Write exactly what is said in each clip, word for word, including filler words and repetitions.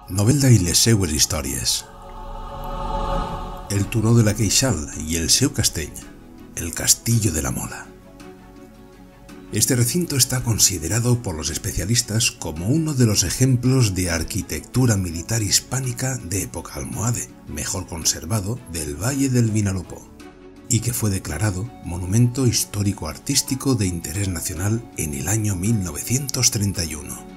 Novelda i les seues històries. El turó de la Queixal y el seu castell, el Castillo de la Mola. Este recinto está considerado por los especialistas como uno de los ejemplos de arquitectura militar hispánica de época almohade, mejor conservado del Valle del Vinalopó, y que fue declarado Monumento Histórico Artístico de Interés Nacional en el año mil novecientos treinta y uno.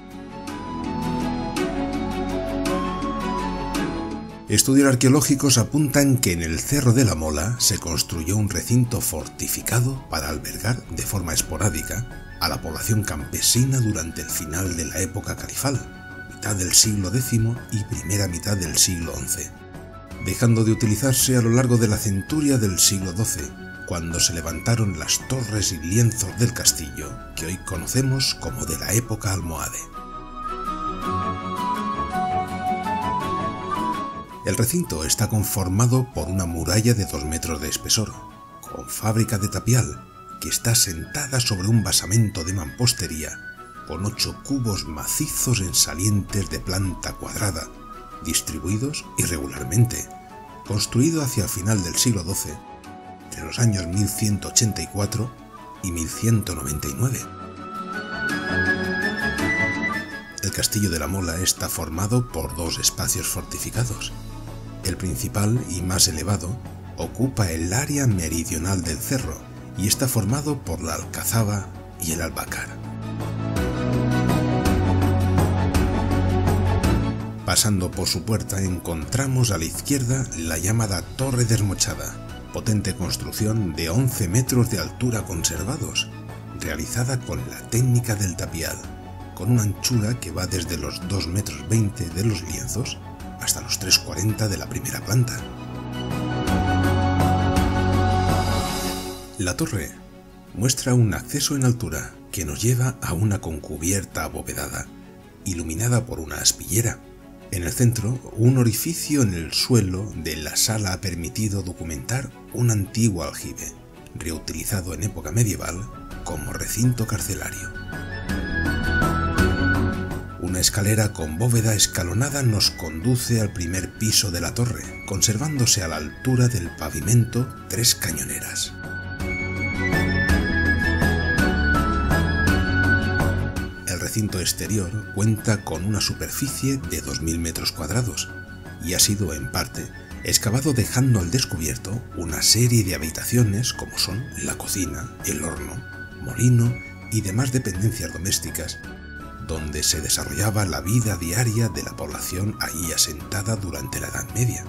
Estudios arqueológicos apuntan que en el Cerro de la Mola se construyó un recinto fortificado para albergar de forma esporádica a la población campesina durante el final de la época califal, mitad del siglo décimo y primera mitad del siglo once, dejando de utilizarse a lo largo de la centuria del siglo doce, cuando se levantaron las torres y lienzos del castillo que hoy conocemos como de la época almohade. El recinto está conformado por una muralla de dos metros de espesor, con fábrica de tapial, que está sentada sobre un basamento de mampostería, con ocho cubos macizos en salientes de planta cuadrada, distribuidos irregularmente, construido hacia el final del siglo doce, entre los años mil ciento ochenta y cuatro y mil ciento noventa y nueve. El Castillo de la Mola está formado por dos espacios fortificados. El principal y más elevado ocupa el área meridional del cerro y está formado por la Alcazaba y el Albacar. Pasando por su puerta encontramos a la izquierda la llamada Torre Desmochada, potente construcción de once metros de altura conservados, realizada con la técnica del tapial, con una anchura que va desde los dos metros veinte de los lienzos hasta los tres cuarenta de la primera planta. La torre muestra un acceso en altura que nos lleva a una concubierta abovedada, iluminada por una aspillera. En el centro, un orificio en el suelo de la sala ha permitido documentar un antiguo aljibe, reutilizado en época medieval como recinto carcelario. Una escalera con bóveda escalonada nos conduce al primer piso de la torre, conservándose a la altura del pavimento tres cañoneras. El recinto exterior cuenta con una superficie de dos mil metros cuadrados y ha sido, en parte, excavado dejando al descubierto una serie de habitaciones como son la cocina, el horno, molino y demás dependencias domésticas, donde se desarrollaba la vida diaria de la población allí asentada durante la Edad Media.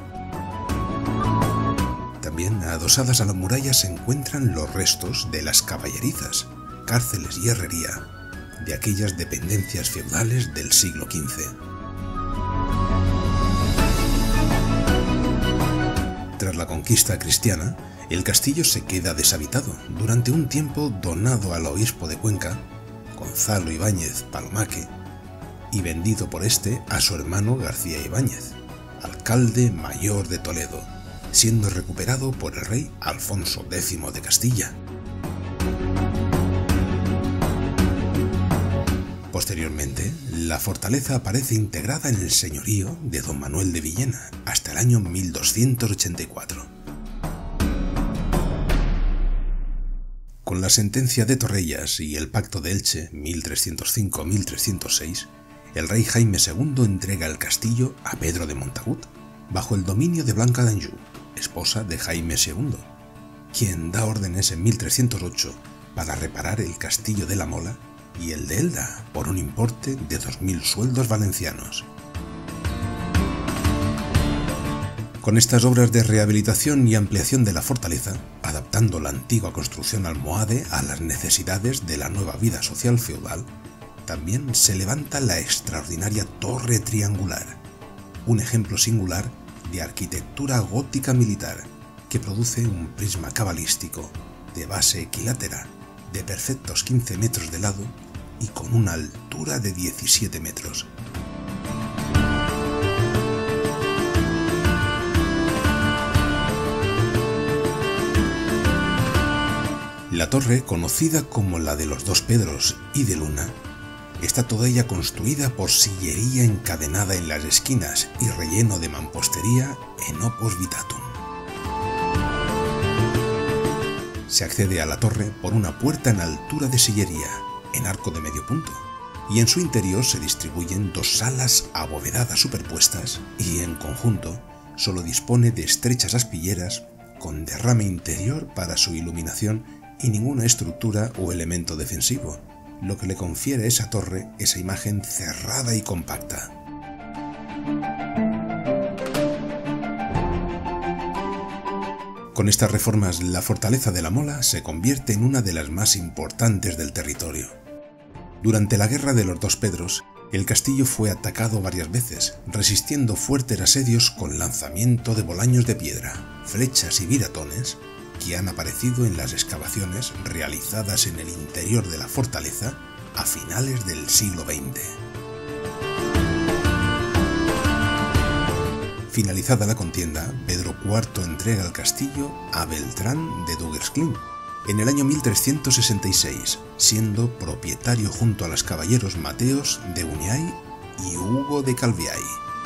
También adosadas a la muralla se encuentran los restos de las caballerizas, cárceles y herrería de aquellas dependencias feudales del siglo quince. Tras la conquista cristiana, el castillo se queda deshabitado, durante un tiempo donado al obispo de Cuenca, Gonzalo Ibáñez Palomaque, y vendido por este a su hermano García Ibáñez, alcalde mayor de Toledo, siendo recuperado por el rey Alfonso décimo de Castilla. Posteriormente, la fortaleza aparece integrada en el señorío de don Manuel de Villena hasta el año mil doscientos ochenta y cuatro. Con la sentencia de Torrellas y el Pacto de Elche mil trescientos cinco a mil trescientos seis, el rey Jaime segundo entrega el castillo a Pedro de Montagut, bajo el dominio de Blanca d'Anjou, esposa de Jaime segundo, quien da órdenes en mil trescientos ocho para reparar el Castillo de la Mola y el de Elda por un importe de dos mil sueldos valencianos. Con estas obras de rehabilitación y ampliación de la fortaleza, adaptando la antigua construcción almohade a las necesidades de la nueva vida social feudal, también se levanta la extraordinaria torre triangular, un ejemplo singular de arquitectura gótica militar que produce un prisma cabalístico de base equilátera de perfectos quince metros de lado y con una altura de diecisiete metros. La torre, conocida como la de los dos Pedros y de Luna, está toda ella construida por sillería encadenada en las esquinas y relleno de mampostería en opus vitatum. Se accede a la torre por una puerta en altura de sillería, en arco de medio punto, y en su interior se distribuyen dos salas abovedadas superpuestas y, en conjunto, solo dispone de estrechas aspilleras con derrame interior para su iluminación y ninguna estructura o elemento defensivo, lo que le confiere a esa torre esa imagen cerrada y compacta. Con estas reformas, la fortaleza de la Mola se convierte en una de las más importantes del territorio. Durante la Guerra de los Dos Pedros, el castillo fue atacado varias veces, resistiendo fuertes asedios con lanzamiento de bolaños de piedra, flechas y viratones que han aparecido en las excavaciones realizadas en el interior de la fortaleza a finales del siglo veinte. Finalizada la contienda, Pedro cuarto entrega el castillo a Beltrán de Duguesclin en el año mil trescientos sesenta y seis, siendo propietario junto a los caballeros Mateos de Uniay y Hugo de Calviay.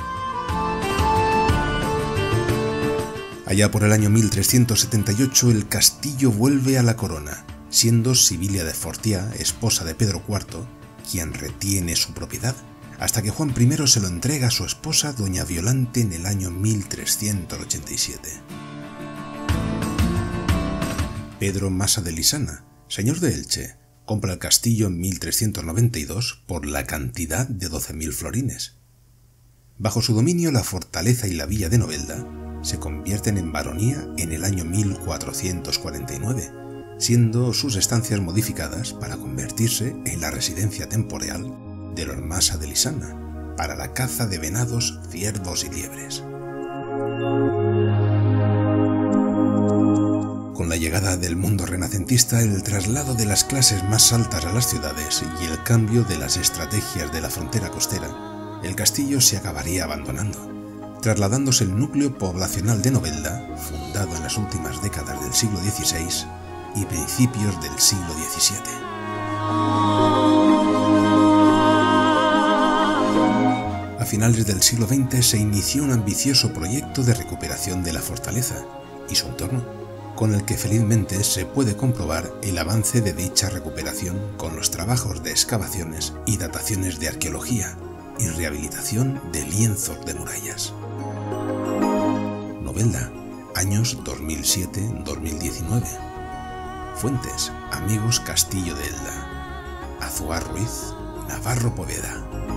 Allá por el año mil trescientos setenta y ocho el castillo vuelve a la corona, siendo Sibilia de Fortià, esposa de Pedro cuarto, quien retiene su propiedad, hasta que Juan primero se lo entrega a su esposa doña Violante en el año mil trescientos ochenta y siete. Pedro Masa de Lisana, señor de Elche, compra el castillo en mil trescientos noventa y dos por la cantidad de doce mil florines. Bajo su dominio la fortaleza y la villa de Novelda se convierten en baronía en el año mil cuatrocientos cuarenta y nueve, siendo sus estancias modificadas para convertirse en la residencia temporal de los Masa de Lisana, para la caza de venados, ciervos y liebres. Con la llegada del mundo renacentista, el traslado de las clases más altas a las ciudades y el cambio de las estrategias de la frontera costera, el castillo se acabaría abandonando, trasladándose el núcleo poblacional de Novelda, fundado en las últimas décadas del siglo dieciséis y principios del siglo diecisiete. A finales del siglo veinte se inició un ambicioso proyecto de recuperación de la fortaleza y su entorno, con el que felizmente se puede comprobar el avance de dicha recuperación con los trabajos de excavaciones y dataciones de arqueología y rehabilitación de lienzos de murallas. Novelda, años dos mil siete a dos mil diecinueve. Fuentes: Amigos Castillo de Elda. Azuar Ruiz, Navarro Poveda.